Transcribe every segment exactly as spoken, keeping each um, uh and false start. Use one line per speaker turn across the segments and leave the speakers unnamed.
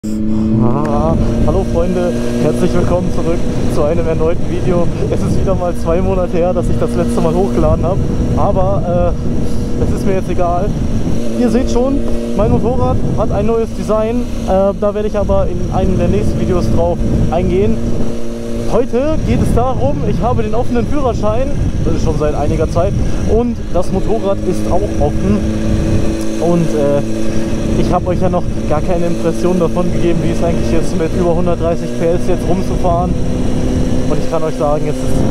Ah, hallo Freunde, herzlich willkommen zurück zu einem erneuten Video. Es ist wieder mal zwei Monate her, dass ich das letzte Mal hochgeladen habe, aber äh, das ist mir jetzt egal. Ihr seht schon, mein Motorrad hat ein neues Design, äh, da werde ich aber in einem der nächsten Videos drauf eingehen. Heute geht es darum, ich habe den offenen Führerschein, das ist schon seit einiger Zeit, und das Motorrad ist auch offen. Und äh, ich habe euch ja noch gar keine Impression davon gegeben, wie es eigentlich ist, mit über hundertdreißig P S jetzt rumzufahren. Und ich kann euch sagen, es ist,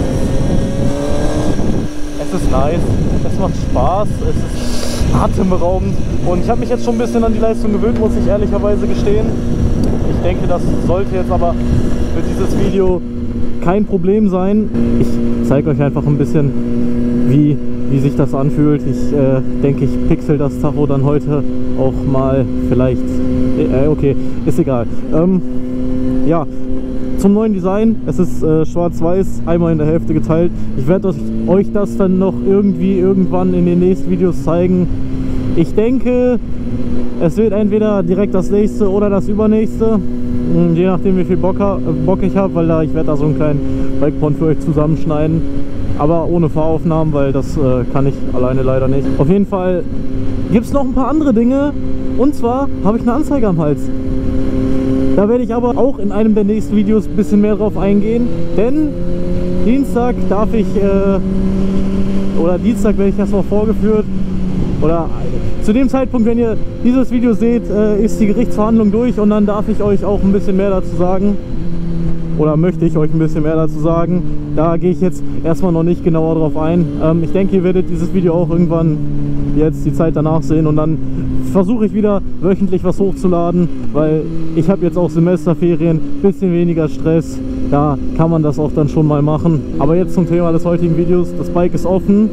es ist nice, es macht Spaß, es ist atemberaubend. Und ich habe mich jetzt schon ein bisschen an die Leistung gewöhnt, muss ich ehrlicherweise gestehen. Ich denke, das sollte jetzt aber für dieses Video kein Problem sein. Ich zeige euch einfach ein bisschen, wie, wie sich das anfühlt. Ich äh, denke, ich pixel das Tacho dann heute auch mal vielleicht. Äh, okay, ist egal. Ähm, ja, zum neuen Design. Es ist äh, schwarz-weiß, einmal in der Hälfte geteilt. Ich werde euch das dann noch irgendwie irgendwann in den nächsten Videos zeigen. Ich denke, es wird entweder direkt das nächste oder das übernächste. Je nachdem, wie viel Bock, Bock ich habe, weil da, ich werde da so einen kleinen Breakpoint für euch zusammenschneiden. Aber ohne Fahraufnahmen, weil das äh, kann ich alleine leider nicht. Auf jeden Fall gibt es noch ein paar andere Dinge. Und zwar habe ich eine Anzeige am Hals. Da werde ich aber auch in einem der nächsten Videos ein bisschen mehr drauf eingehen. Denn Dienstag darf ich, äh, oder Dienstag werde ich erstmal vorgeführt. Oder zu dem Zeitpunkt, wenn ihr dieses Video seht, äh, ist die Gerichtsverhandlung durch und dann darf ich euch auch ein bisschen mehr dazu sagen. Oder möchte ich euch ein bisschen mehr dazu sagen. Da gehe ich jetzt erstmal noch nicht genauer drauf ein. Ähm, ich denke, ihr werdet dieses Video auch irgendwann jetzt die Zeit danach sehen und dann versuche ich wieder wöchentlich was hochzuladen, weil ich habe jetzt auch Semesterferien, bisschen weniger Stress. Da kann man das auch dann schon mal machen. Aber jetzt zum Thema des heutigen Videos. Das Bike ist offen.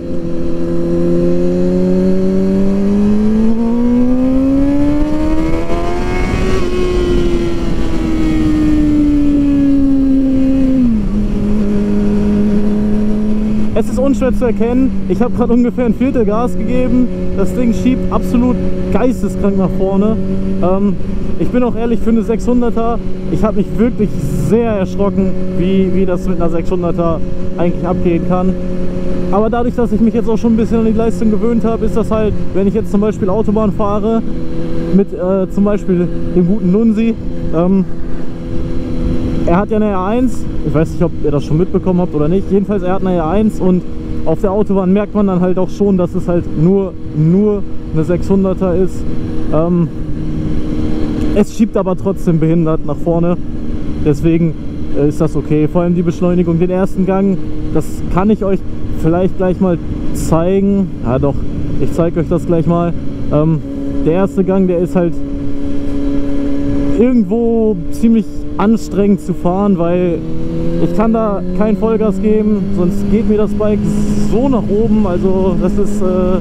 Es ist unschwer zu erkennen, ich habe gerade ungefähr ein Viertel Gas gegeben, das Ding schiebt absolut geisteskrank nach vorne. Ähm, ich bin auch ehrlich, für eine sechshunderter, ich habe mich wirklich sehr erschrocken, wie, wie das mit einer sechshunderter eigentlich abgehen kann. Aber dadurch, dass ich mich jetzt auch schon ein bisschen an die Leistung gewöhnt habe, ist das halt, wenn ich jetzt zum Beispiel Autobahn fahre, mit äh, zum Beispiel dem guten Nunsi, ähm, er hat ja eine R eins, ich weiß nicht, ob ihr das schon mitbekommen habt oder nicht, jedenfalls er hat eine R eins und auf der Autobahn merkt man dann halt auch schon, dass es halt nur, nur eine sechshunderter ist. Ähm, es schiebt aber trotzdem behindert nach vorne, deswegen äh, ist das okay. Vor allem die Beschleunigung, den ersten Gang, das kann ich euch vielleicht gleich mal zeigen. Ja doch, ich zeige euch das gleich mal. Ähm, der erste Gang, der ist halt irgendwo ziemlich anstrengend zu fahren, weil ich kann da kein Vollgas geben, sonst geht mir das Bike so nach oben, also das ist äh,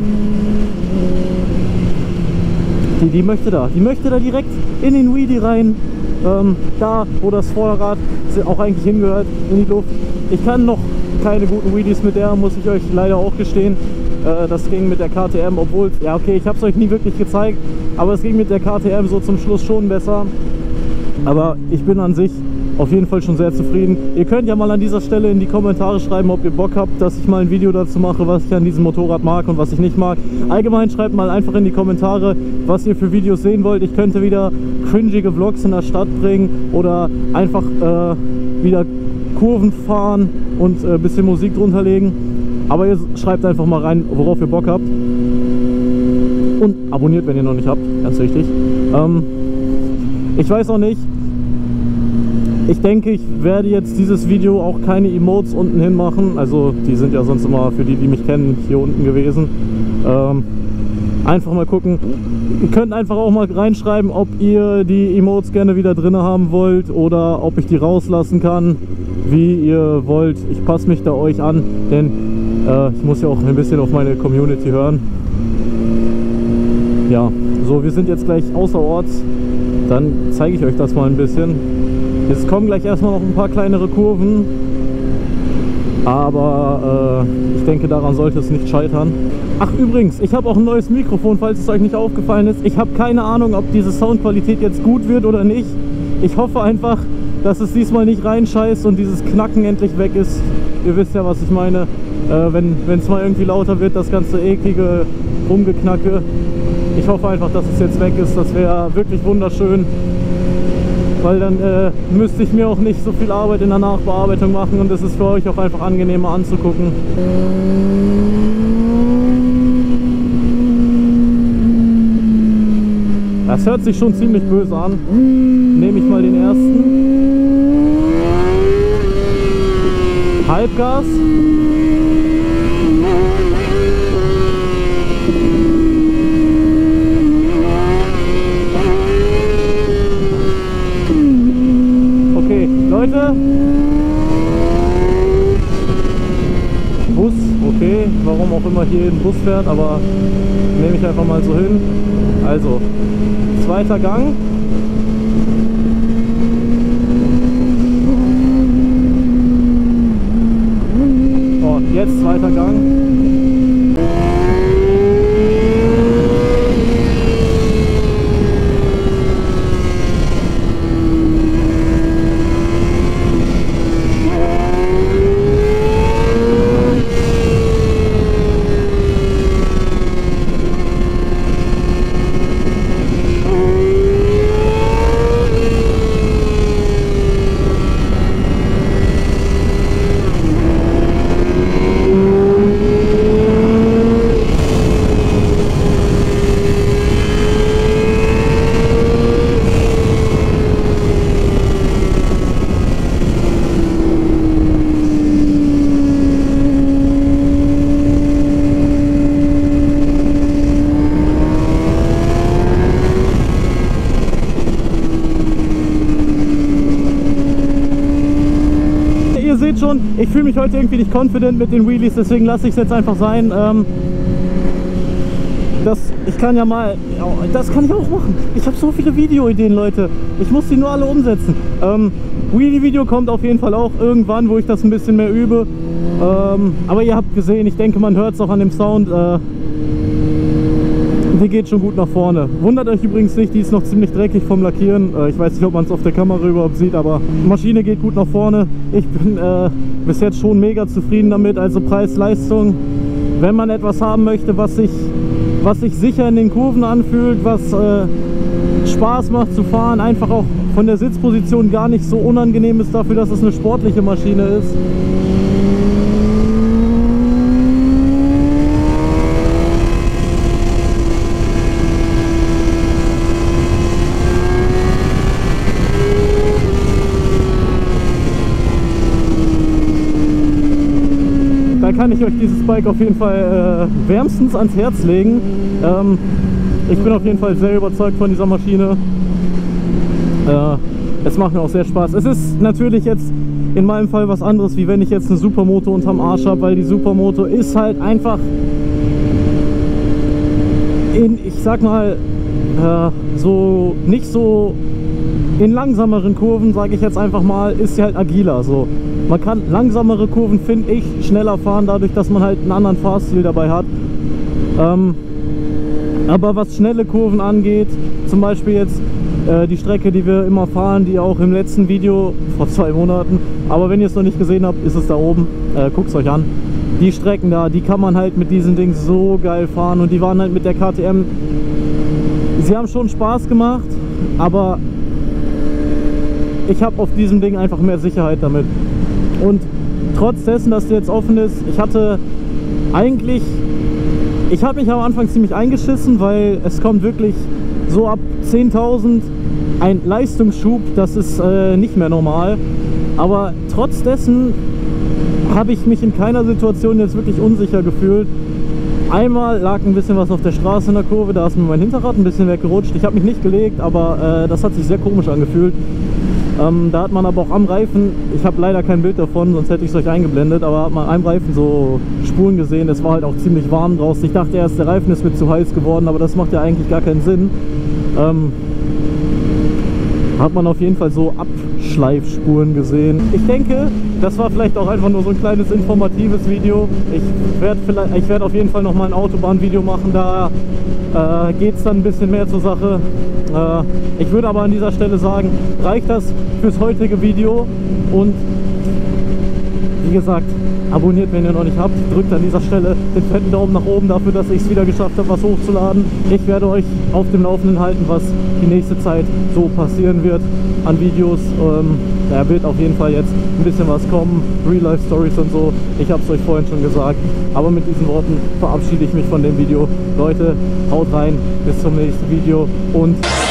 die, die möchte da, die möchte da direkt in den Wheelie rein, ähm, da wo das Vorderrad auch eigentlich hingehört, in die Luft. Ich kann noch keine guten Wheelies mit der, muss ich euch leider auch gestehen. Äh, das ging mit der K T M, obwohl, ja okay, ich habe es euch nie wirklich gezeigt, aber es ging mit der K T M so zum Schluss schon besser. Aber ich bin an sich auf jeden Fall schon sehr zufrieden. Ihr könnt ja mal an dieser Stelle in die Kommentare schreiben, ob ihr Bock habt, dass ich mal ein Video dazu mache, was ich an diesem Motorrad mag und was ich nicht mag. Allgemein schreibt mal einfach in die Kommentare, was ihr für Videos sehen wollt. Ich könnte wieder cringige Vlogs in der Stadt bringen oder einfach äh, wieder Kurven fahren und ein äh, bisschen Musik drunter legen. Aber ihr schreibt einfach mal rein, worauf ihr Bock habt. Und abonniert, wenn ihr noch nicht habt, ganz wichtig. Ähm, Ich weiß auch nicht, ich denke, ich werde jetzt dieses Video auch keine Emotes unten hin machen, also die sind ja sonst immer für die, die mich kennen, hier unten gewesen. Ähm, einfach mal gucken, ihr könnt einfach auch mal reinschreiben, ob ihr die Emotes gerne wieder drin haben wollt oder ob ich die rauslassen kann, wie ihr wollt. Ich passe mich da euch an, denn äh, ich muss ja auch ein bisschen auf meine Community hören. Ja, so, wir sind jetzt gleich außerorts. Dann zeige ich euch das mal ein bisschen. Jetzt kommen gleich erstmal noch ein paar kleinere Kurven. Aber äh, ich denke, daran sollte es nicht scheitern. Ach übrigens, ich habe auch ein neues Mikrofon, falls es euch nicht aufgefallen ist. Ich habe keine Ahnung, ob diese Soundqualität jetzt gut wird oder nicht. ich hoffe einfach, dass es diesmal nicht reinscheißt und dieses Knacken endlich weg ist. Ihr wisst ja, was ich meine. Äh, wenn es mal irgendwie lauter wird, das ganze eklige Rumgeknacke. Ich hoffe einfach, dass es jetzt weg ist. Das wäre wirklich wunderschön. Weil dann äh, müsste ich mir auch nicht so viel Arbeit in der Nachbearbeitung machen und es ist für euch auch einfach angenehmer anzugucken. Das hört sich schon ziemlich böse an. Nehme ich mal den ersten. Halbgas. Okay, Leute. Bus, okay. Warum auch immer hier ein Bus fährt, aber nehme ich einfach mal so hin. Also, zweiter Gang. Und jetzt zweiter Gang. Schon, ich fühle mich heute irgendwie nicht confident mit den Wheelies, deswegen lasse ich es jetzt einfach sein. Ähm, das, ich kann ja mal, das kann ich auch machen. Ich habe so viele Videoideen, Leute. Ich muss die nur alle umsetzen. Ähm, Wheelie-Video kommt auf jeden Fall auch irgendwann, wo ich das ein bisschen mehr übe. Ähm, aber ihr habt gesehen, ich denke, man hört es auch an dem Sound. Äh, die geht schon gut nach vorne. Wundert euch übrigens nicht, die ist noch ziemlich dreckig vom Lackieren. Äh, ich weiß nicht, ob man es auf der Kamera überhaupt sieht, aber die Maschine geht gut nach vorne. Ich bin äh, bis jetzt schon mega zufrieden damit. Also Preis-Leistung, wenn man etwas haben möchte, was sich, was sich sicher in den Kurven anfühlt, was äh, Spaß macht zu fahren, einfach auch von der Sitzposition gar nicht so unangenehm ist dafür, dass es eine sportliche Maschine ist. Kann ich euch dieses Bike auf jeden Fall äh, wärmstens ans Herz legen. Ähm, ich bin auf jeden Fall sehr überzeugt von dieser Maschine. Äh, es macht mir auch sehr Spaß. Es ist natürlich jetzt in meinem Fall was anderes, wie wenn ich jetzt eine Supermoto unterm Arsch habe, weil die Supermoto ist halt einfach in, ich sag mal, äh, so nicht so in langsameren Kurven, sage ich jetzt einfach mal, ist sie halt agiler. So. Man kann langsamere Kurven, finde ich, schneller fahren, dadurch, dass man halt einen anderen Fahrstil dabei hat. Ähm, aber was schnelle Kurven angeht, zum Beispiel jetzt äh, die Strecke, die wir immer fahren, die auch im letzten Video vor zwei Monaten, aber wenn ihr es noch nicht gesehen habt, ist es da oben, äh, guckt es euch an. Die Strecken da, die kann man halt mit diesen Ding so geil fahren und die waren halt mit der K T M, sie haben schon Spaß gemacht, aber ich habe auf diesem Ding einfach mehr Sicherheit damit. Und trotz dessen, dass der jetzt offen ist, ich hatte eigentlich, ich habe mich am Anfang ziemlich eingeschissen, weil es kommt wirklich so ab zehntausend ein Leistungsschub, das ist äh, nicht mehr normal. Aber trotz dessen habe ich mich in keiner Situation jetzt wirklich unsicher gefühlt. Einmal lag ein bisschen was auf der Straße in der Kurve, da ist mir mein Hinterrad ein bisschen weggerutscht. Ich habe mich nicht gelegt, aber äh, das hat sich sehr komisch angefühlt. Ähm, da hat man aber auch am Reifen, ich habe leider kein Bild davon, sonst hätte ich es euch eingeblendet, aber hat man am Reifen so Spuren gesehen. Es war halt auch ziemlich warm draußen. Ich dachte erst, der Reifen ist mir zu heiß geworden, aber das macht ja eigentlich gar keinen Sinn. Ähm, hat man auf jeden Fall so Abschleifspuren gesehen. Ich denke, das war vielleicht auch einfach nur so ein kleines informatives Video. Ich werde vielleicht, ich werde auf jeden Fall noch mal ein Autobahnvideo machen, da äh, geht es dann ein bisschen mehr zur Sache. Äh, ich würde aber an dieser Stelle sagen, reicht das fürs heutige Video und wie gesagt, abonniert, wenn ihr noch nicht habt, drückt an dieser Stelle den fetten Daumen nach oben dafür, dass ich es wieder geschafft habe, was hochzuladen. Ich werde euch auf dem Laufenden halten, was die nächste Zeit so passieren wird an Videos. Ähm, da wird auf jeden Fall jetzt ein bisschen was kommen, Real-Life-Stories und so. Ich habe es euch vorhin schon gesagt, aber mit diesen Worten verabschiede ich mich von dem Video. Leute, haut rein, bis zum nächsten Video und